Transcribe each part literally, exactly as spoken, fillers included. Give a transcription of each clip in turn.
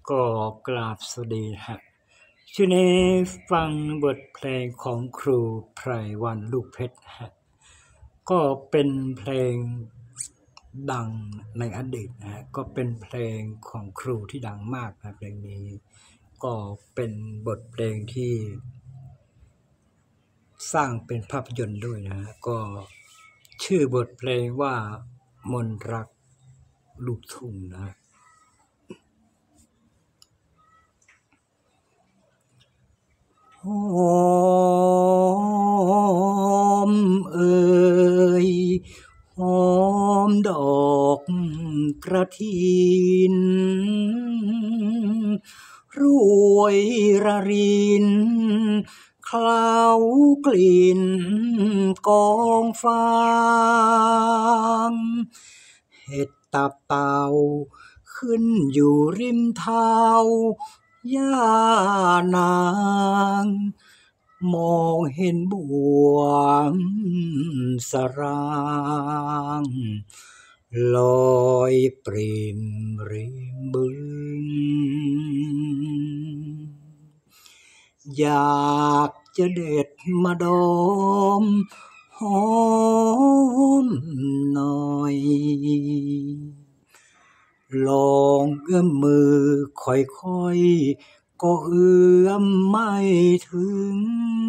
ก็กราบสวัสดีฮะช่วงนี้ฟังบทเพลงของครูไพรวันลูกเพชรฮะก็เป็นเพลงดังในอดีตนะฮะก็เป็นเพลงของครูที่ดังมากนะเพลงนี้ก็เป็นบทเพลงที่สร้างเป็นภาพยนตร์ด้วยนะฮะก็ชื่อบทเพลงว่ามนต์รักลูกทุ่งนะหอมเอ่ยหอมดอกกระถินรวยระรินเคล้ากลิ่นกองฟางเห็ดตับเต่าขึ้นอยู่ริมเท้าย่านางมองเห็นบวงสรางลอยปริมริมบึงอยากจะเด็ดมาดมหอมหน่อยลองเอื้อมมือค่อยๆก็เอื้อมไม่ถึง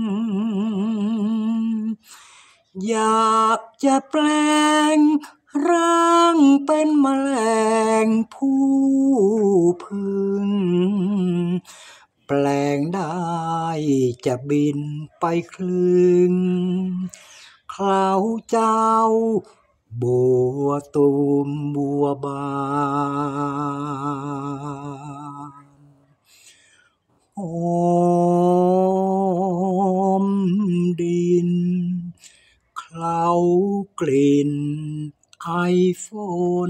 อยากจะแปลงร่างเป็นแมลงผู้พึงแปลงได้จะบินไปคลึงเคล้าเจ้าบัวตูมบัวบานหอมดินเคล้ากลิ่นไอฝน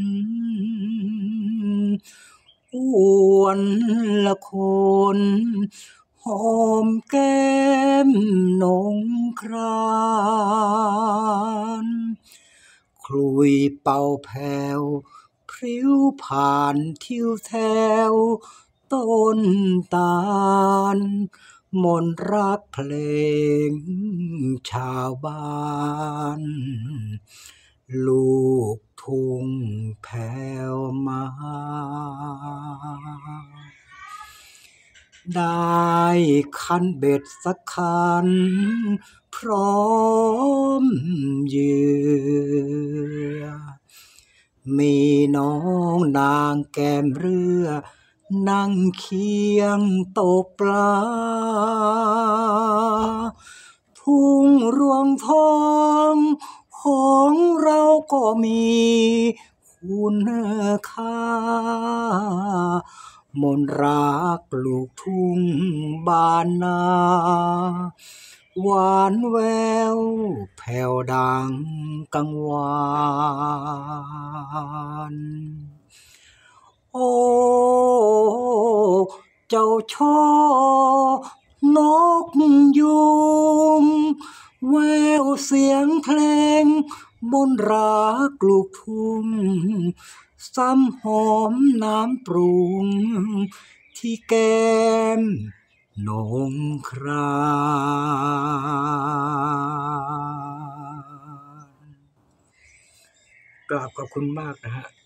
อ้วนละคนหอมแก้มนงครานคลุยเป่าแผ่วพริ้วผ่านทิวแถวต้นตาลมนต์รักเพลงชาวบ้านลูกทุ่งแผ่วมาได้คันเบ็ดสักคันพร้อมเหยื่อมีน้องนางแก้มเรือนั่งเคียงตกปลาทุ่งรวงทองของเราก็มีคุณค่ามนต์รักลูกทุ่งบ้านนาหวานแววแผ่วดังกังวานโอ้เจ้าช่อนกยูงแววเสียงเพลงมนต์รักลูกทุ่งซ้ำหอมน้ำปรุงที่แก้มนงครานกราบขอบคุณมากนะฮะ